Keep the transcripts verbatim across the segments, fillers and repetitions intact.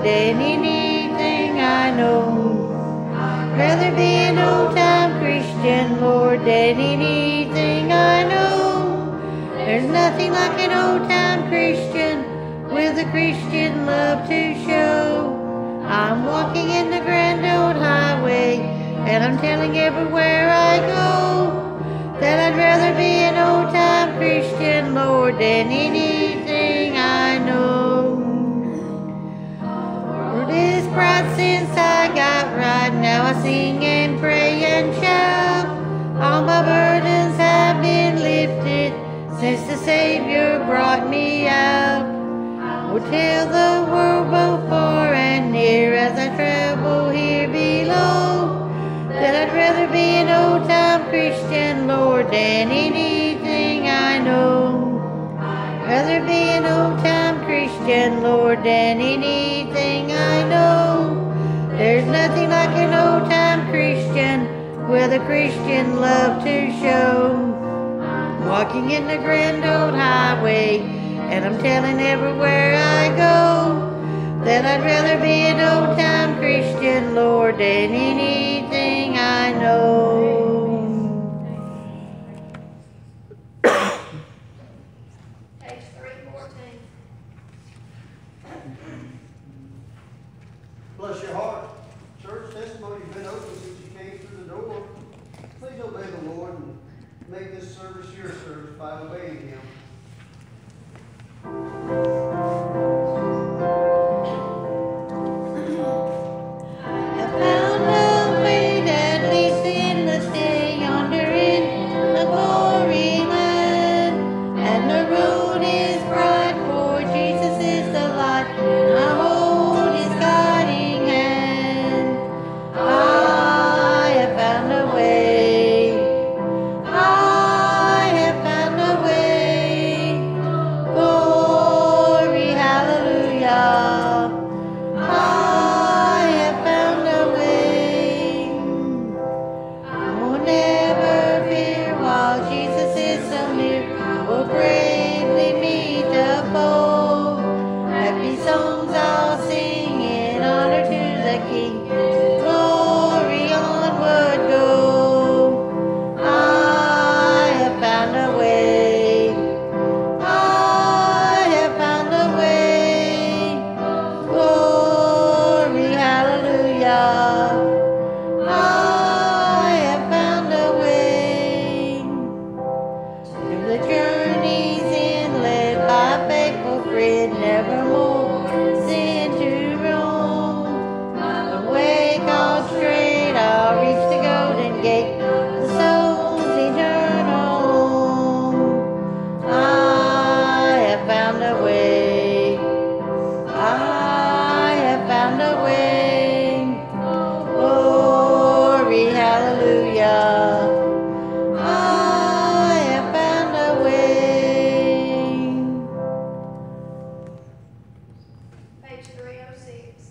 Lord, than anything I know. Rather be an old-time Christian, Lord, than anything I know. There's nothing like an old-time Christian with a Christian love to show. I'm walking in the grand old highway, and I'm telling everywhere I go that I'd rather be an old-time Christian, Lord, than anything I know. For this pride since I got right, now I sing and pray and shout. All my burdens have been lifted since the Savior brought me out. Will tell the world both far and near as I travel here below that I'd rather be an old-time Christian, Lord, than anything I know. Rather be an old-time Christian, Lord, than anything I know. There's nothing like an old-time Christian with a Christian love to show. Walking in the grand old highway, and I'm telling everywhere I go that I'd rather be an old-time Christian, Lord, than anything I know. Page three fourteen. Bless your heart. Church testimony's been open since you came through the door. Please obey the Lord and make this service your service by obeying Him. I found a way that leads in the stay yonder in the glory land, and the road is bright, for Jesus is the light, and I hold His guiding hand. I have found a way. I have found a way. Glory, hallelujah. I have found a way. I will never fear while Jesus is so near. I will bravely meet the foe. Happy songs I'll sing in honor to the King. Glory onward go. I have found a way. I have found a way. Glory, hallelujah. I have found a way. Through the journey's end, led by a faithful friend, nevermore sin to roam. The way called straight, I'll reach the golden gate, the soul's eternal home. I have found a way. I have found a way. Glory, hallelujah. I have found a way. Page three oh six.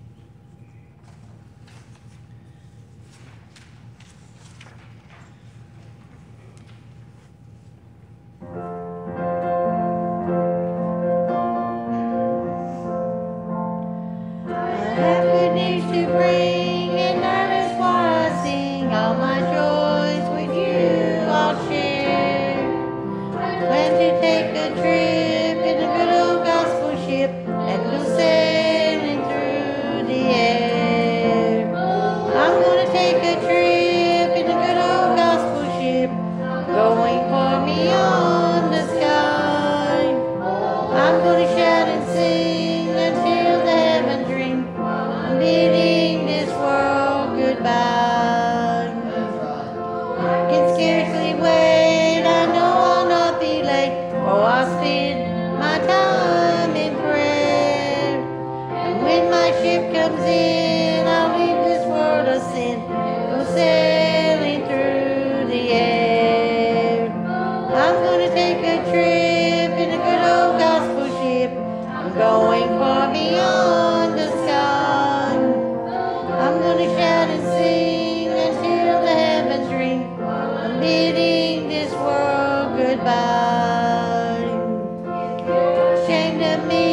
I have good news to bring, and that is why I sing. All my joys with you I'll share. I plan to take a trip in a good old gospel ship, and go sailing through the air. I'm gonna take a trip in a good old gospel ship, going far beyond the sky. I'm gonna shout and sing until the heavens ring. I'm bidding this world goodbye. I can scarcely wait, I know I'll not be late, for I'll spend my time in prayer. And when my ship comes in, I'll leave this world of sin, go sailing through the air. I'm gonna take a trip in a good old gospel ship, I'm going far beyond the sky. I'm gonna shout and sing until the heavens ring. I'm bidding this world goodbye. Ashamed of me,